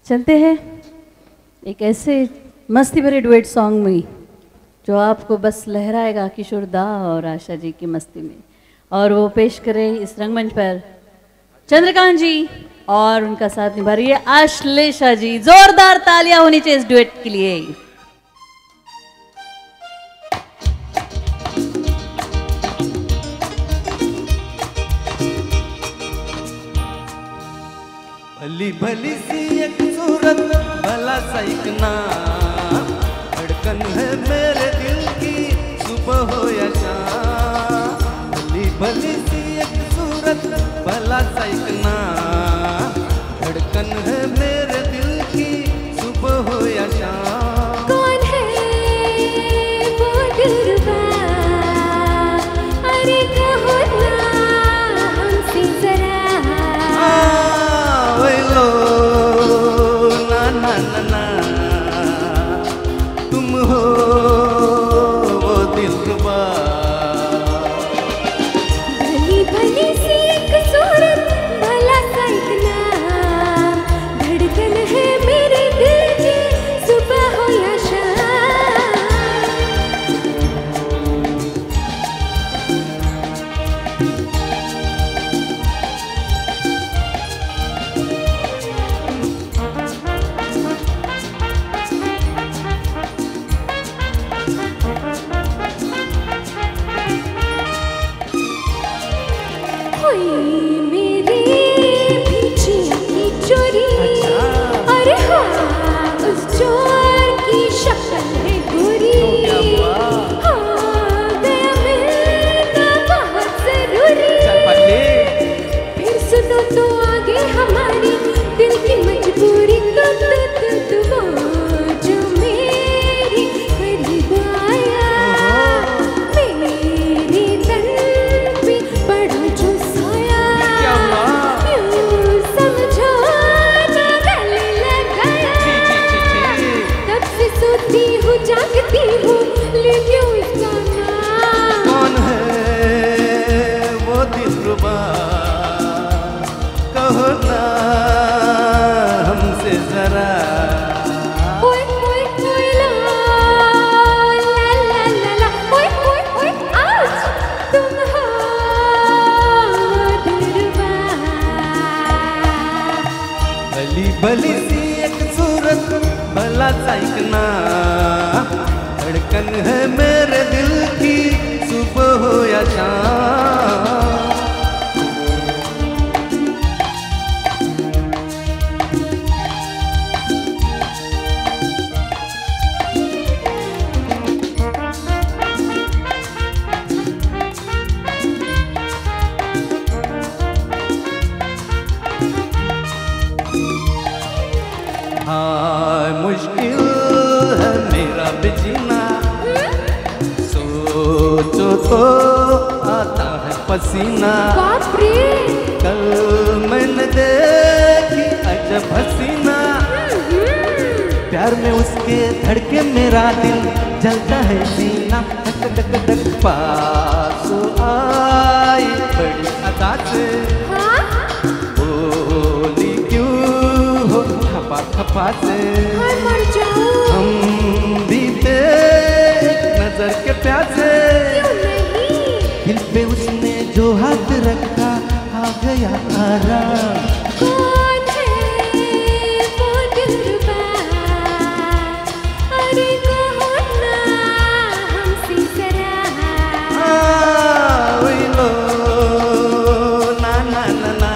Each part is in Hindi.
चलते हैं एक ऐसे मस्ती भरे डुएट सॉन्ग में जो आपको बस लहराएगा किशोर दा और आशा जी की मस्ती में, और वो पेश करें इस रंगमंच पर चंद्रकांत जी और उनका साथ निभा रही है आश्लेषा जी। जोरदार तालियां होनी चाहिए इस डुएट के लिए। भली भली सी एक सूरत भला सा एक नाम, धड़कन है मेरे दिल की सुबह हो या शाम। भली भली सी एक सूरत भला सा एक नाम, धड़कन है मेरे दिल की सुबह हो या शाम। कौन है वो दिलरुबा, अरे कहो ना हमसे जरा। तुम हो वो दिलरुबा। भली भली सी एक सूरत भला सा एक नाम, धड़कन है मेरे दिल की सुबह हो या शाम। कोई मेरे पीछे की चोरी, अरे हाँ उस चोर की शक्ल है गोरी। हाँ गया मिलना बहुत जरूरी, फिर सुनो तो आगे हमारी दिल की मजबूरी। तो वो जो मेरे करीब आया, मेरे तन पे पड़ा जो साया, यूं समझो ना गले लगाया। तब से सोती हूँ जागती हूँ लेके उसका नाम। कौन है वो दिलरुबा, कहो ना हमसे जरा। ओए ओए ओए ला ला ला ला ला, ओए ओए ओए आज तुम हो दिलरुबा। भली भली सी एक सूरत भला सा एक नाम, धड़कन है मेरे दिल की सुबह हो या शाम। हाँ मुश्किल है मेरा भी जीना, सोचो तो आता है पसीना। बाप रे, कल मैंने देखी अजब हसीना, प्यार में उसके धड़के मेरा दिल जलता है सीना। धक धक धक पास आई बड़ी अदा से, बोली क्यों हो खपा खपा से। मर जाऊं हम भी थे एक नजर के प्यासे, क्यों नहीं। दिल पे उसने जो हाथ रखा आ गया आराम। कौन है वो दिलरुबा, अरे कहो ना हमसे जरा। ओए लो ना ना ना ना,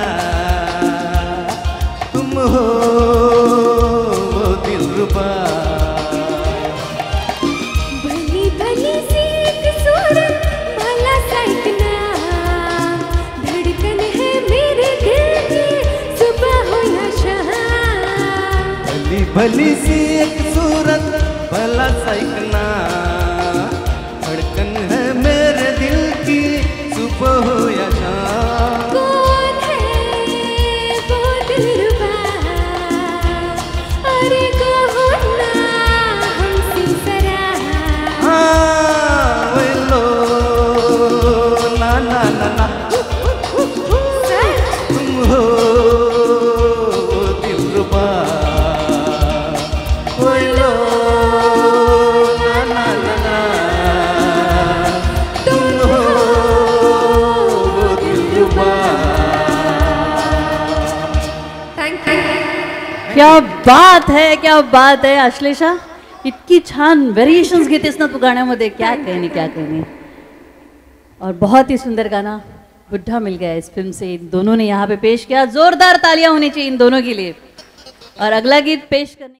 तुम हो वो दिलरुबा। भली भली सी एक सूरत भला सा एक नाम, धड़कन है मेरे दिल की सुबह हो या शाम। भली भली सी एक सूरत भला सा एक नाम, धड़कन है मेरे दिल की सुबह हो या शाम। कौन है वो दिलरुबा, अरे कहो ना हमसे जरा। ओए लो ना ना ना ना, तुम हो वो दिलरुबा। क्या बात है अश्लेषा, इतकी छान व्हेरिएशन्स घेतेस ना तू गाण्यामध्ये, क्या कहने. और बहुत ही सुंदर गाना बुढ़ा मिल गया इस फिल्म से इन दोनों ने यहाँ पे पेश किया. जोरदार तालियां होनी चाहिए इन दोनों के लिए. और अगला गीत पेश करने